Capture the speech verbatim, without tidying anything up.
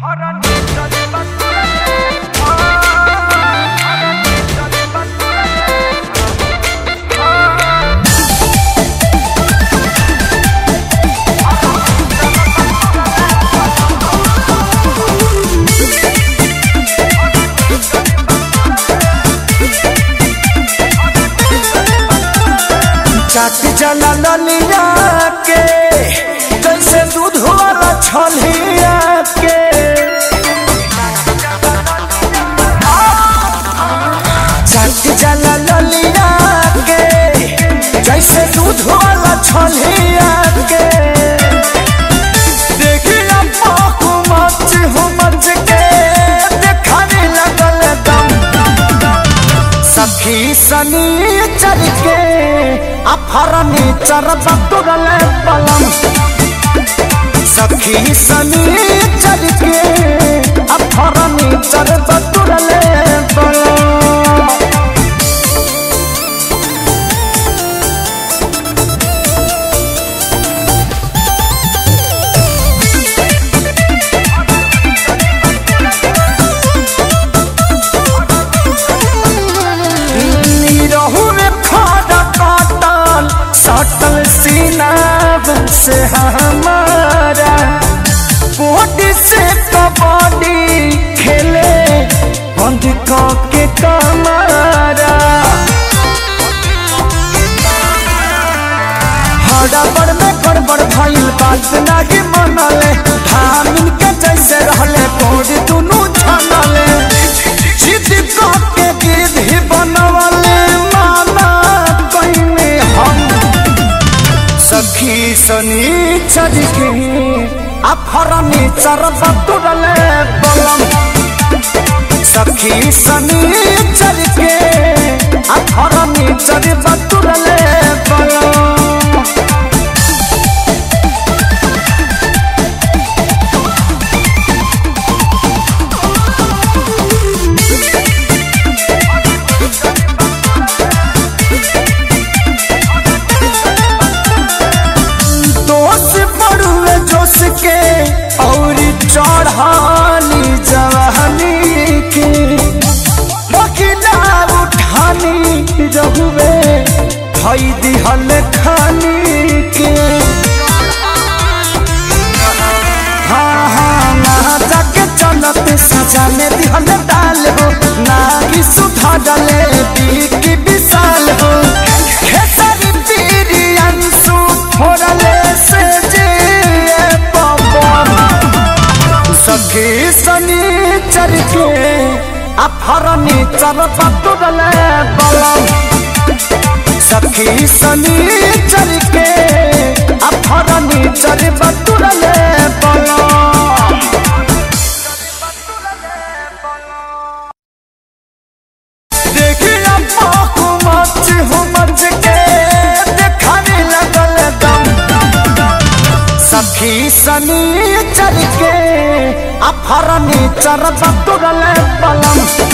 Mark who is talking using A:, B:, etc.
A: चाट जला ललिया के जैसे दूध वाला छलिया के चाट जला ललिया के जैसे दूध वाला छलिया के देखिया पाकू मच हो मच के देखाने लगल दम सखी सनी चल के अफरनी चरब तुरले पलम सखी सनी चल के अफरनी चरब तुरले पलम सटल सीना से हमारा बॉडी से कबड्डी खेले बंद के कमारा हड़बड़ में गड़बड़ भइल बात नहीं मनले धामिन के जैसे रहले बॉडी दोनों छनले जिद के गिद्ध बनवले माना कइने हम सखी सनी चल के अफरनी चरब तुरले बलम सखी सनी चल के अफरनी चरब तुरले बलम चढ़ानी जवानी के बकिला उठानी रहुए भई दिहल खानी के हाँ हाँ ना जाके चलत सजाने दिहल डाल हो ना कि सुधा डाले की विशाल हो खेसारी पीरी अंशु फोड़ले से जे सखी सनी चल के अफरनी चरब तुरले बलम सखी सनी चल के अफरनी चरब तुरले बलम देखिया पाकू मच हो मच के देखाने लगल दम सखी सनी चल के अफरनी चरब तुरले बलम